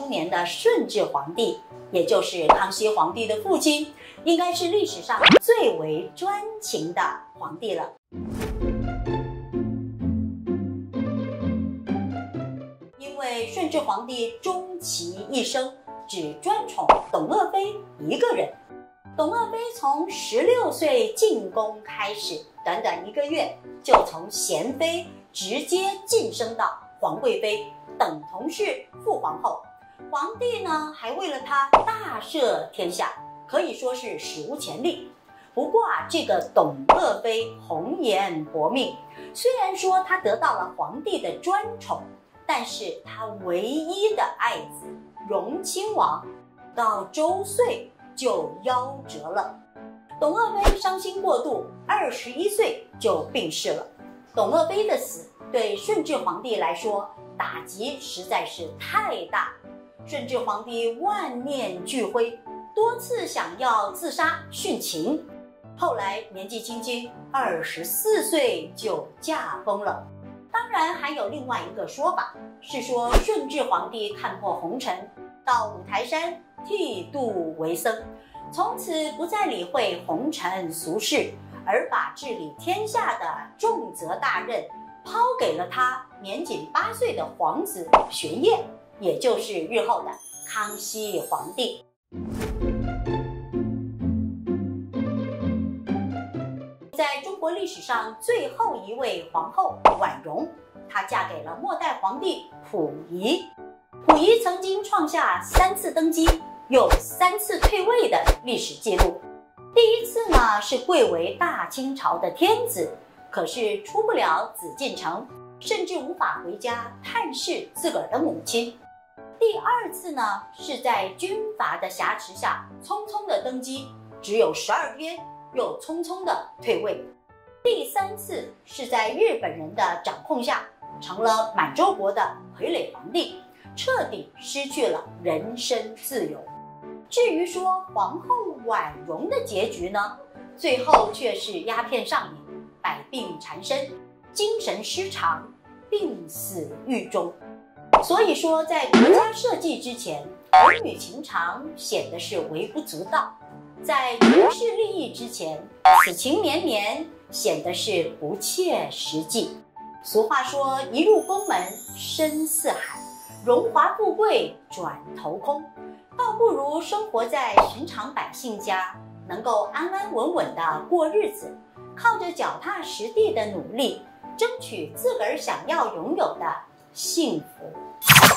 年的顺治皇帝，也就是康熙皇帝的父亲，应该是历史上最为专情的皇帝了。因为顺治皇帝终其一生只专宠董鄂妃一个人。董鄂妃从16岁进宫开始，短短1个月就从贤妃直接晋升到皇贵妃，等同是父皇后。皇帝呢，还为了她大赦天下，可以说是史无前例。不过这个董鄂妃红颜薄命，虽然说她得到了皇帝的专宠，但是她唯一的爱子荣亲王到周岁就夭折了。董鄂妃伤心过度，21岁就病逝了。董鄂妃的死对顺治皇帝来说打击实在是太大，顺治皇帝万念俱灰，多次想要自杀殉情。后来年纪轻轻24岁就驾崩了。当然还有另外一个说法，是说顺治皇帝看破红尘，到五台山剃度为僧，从此不再理会红尘俗事，而把治理天下的重责大任抛给了他年仅8岁的皇子玄烨，也就是日后的康熙皇帝。在中国历史上最后一位皇后婉容，她嫁给了末代皇帝溥仪。溥仪曾经创下3次登基又3次退位的历史记录。第1次呢是贵为大清朝的天子，可是出不了紫禁城，甚至无法回家探视自个儿的母亲。第2次呢是在军阀的挟持下匆匆的登基，只有12天又匆匆的退位。第3次是在日本人的掌控下，成了满洲国的傀儡皇帝，彻底失去了人身自由。至于说皇后婉容的结局呢，最后却是鸦片上瘾，百病缠身，精神失常，病死狱中。所以说在国家社稷之前，儿女情长显得是微不足道；在权势利益之前，此情绵绵显得是不切实际。俗话说，一入宫门深似海，荣华富贵转头空，倒不如生活在寻常百姓家，能够安安稳稳的过日子，靠着脚踏实地的努力，争取自个儿想要拥有的幸福。